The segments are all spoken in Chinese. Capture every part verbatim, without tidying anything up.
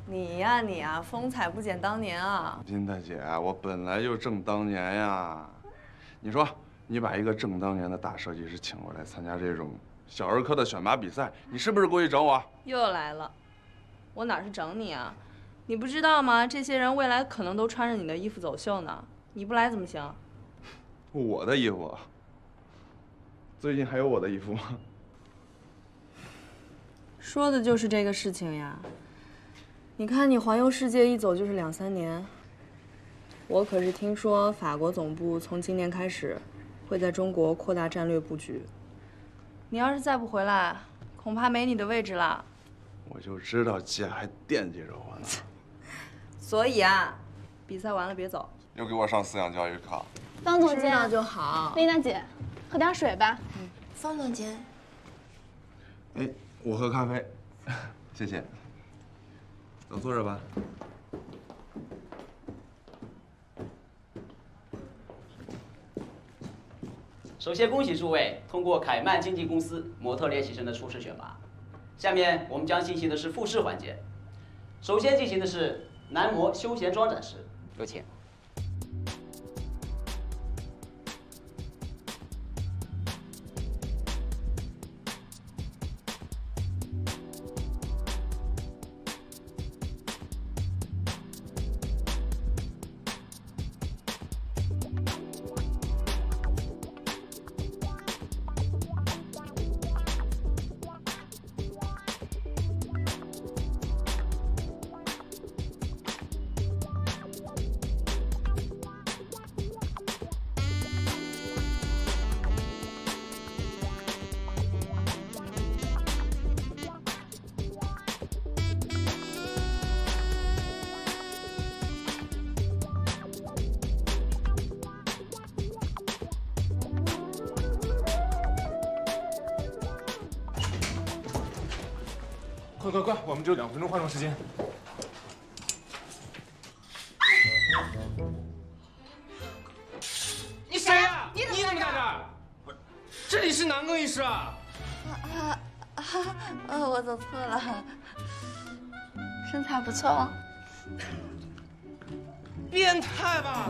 你呀你呀，风采不减当年啊！ 金大姐，我本来就正当年呀。你说，你把一个正当年的大设计师请过来参加这种小儿科的选拔比赛，你是不是故意整我？ 又来了，我哪是整你啊？你不知道吗？这些人未来可能都穿着你的衣服走秀呢，你不来怎么行？ 我的衣服？最近还有我的衣服吗？ 说的就是这个事情呀。你看，你环游世界一走就是两三年。我可是听说法国总部从今年开始，会在中国扩大战略布局。你要是再不回来，恐怕没你的位置了。 我就知道姐还惦记着我呢。 所以啊，比赛完了别走。 又给我上思想教育课。 方总监知道就好。 丽娜姐，喝点水吧。 嗯，方总监。 哎，我喝咖啡，谢谢。都坐着吧。 首先恭喜诸位通过凯曼经纪公司模特练习生的初试选拔。下面我们将进行的是复试环节。首先进行的是男模休闲装展示，有请。 快快快，我们只有两分钟化妆时间。你谁呀？你怎么在这儿？不是，这里是男更衣室啊！ 啊啊啊！我走错了，身材不错哦。 变态吧？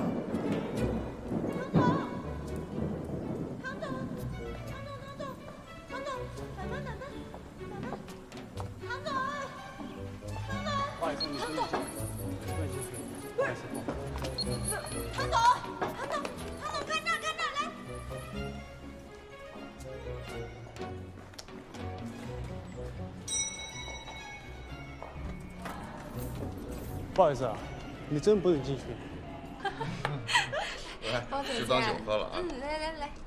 不好意思啊，你真不能进去。 来，就当酒喝了啊。 嗯，来来来。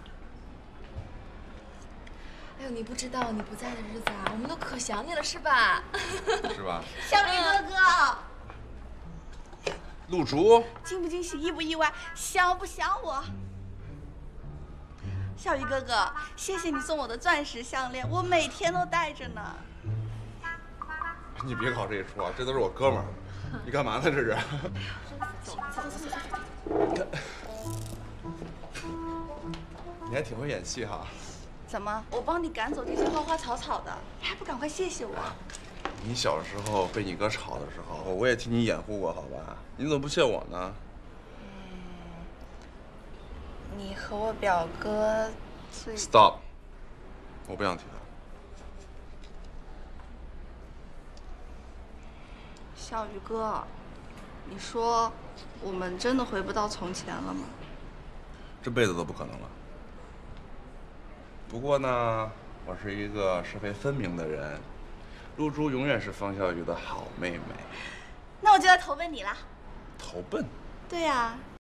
哎呦，你不知道你不在的日子啊，我们都可想你了，是吧？ 是吧？ 小李哥哥， 陆竹， 惊不惊喜，意不意外，想不想我？小鱼哥哥，谢谢你送我的钻石项链，我每天都戴着呢。 你别搞这一出啊，这都是我哥们儿。你干嘛呢？这是？ 走走走走走。 你还挺会演戏哈。 怎么？我帮你赶走这些花花草草的，你还不赶快谢谢我？ 你小时候被你哥吵的时候，我也替你掩护过，好吧？你怎么不谢我呢？ 嗯，你和我表哥最 Stop， 我不想提他。 小鱼哥，你说我们真的回不到从前了吗？ 这辈子都不可能了。不过呢，我是一个是非分明的人，露珠永远是方小鱼的好妹妹。 那我就来投奔你啦。 投奔？ 对呀、啊，